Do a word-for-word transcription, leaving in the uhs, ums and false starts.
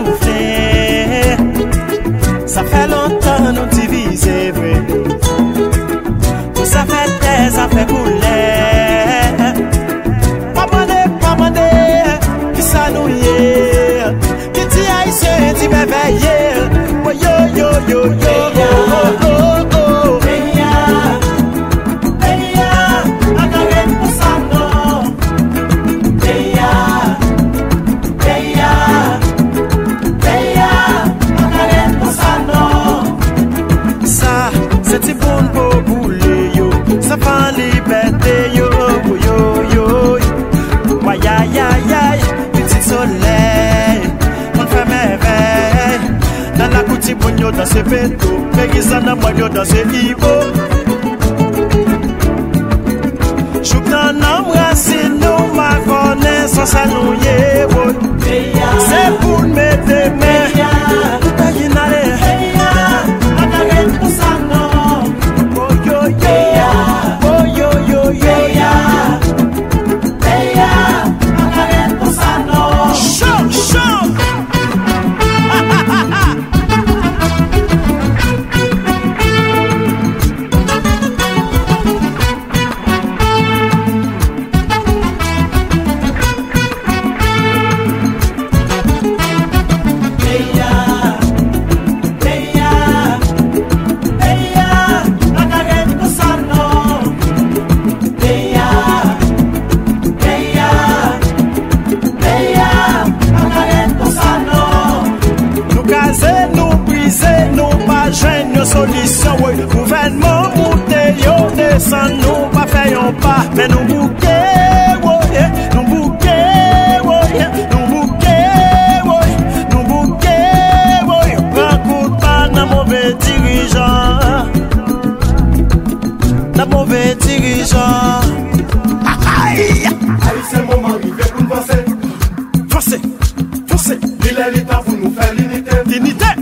camoufler. Ça fait longtemps nous diviser, vrai. Ça fait des affaires couler. Pas mandé, pas mandé, qui ça nous y est. Qui t'y haïtien, t'y m'éveiller. Oh yo yo yo yo, oh oh oh oh. Dans ce péto, mais qui s'en a moyen dans ce niveau. Je t'en embrasse, nous ma connaissance à nous y est. C'est pour me mettre mes tout à guinaler. Oh yo yo, oh yo yo yo. Show, show. Solution, oui, gouvernement monté, yo descend, nous pas faisons pas, mais nous bouquets, oui, nous bouquets, oui, nous bouquets, oui, nous bouquets, oui, rencontre pas d'un mauvais dirigeant, d'un mauvais dirigeant. Aïe, c'est le moment arrivé pour nous passer. Forcez, forcez, il est l'état pour nous faire l'unité. L'unité.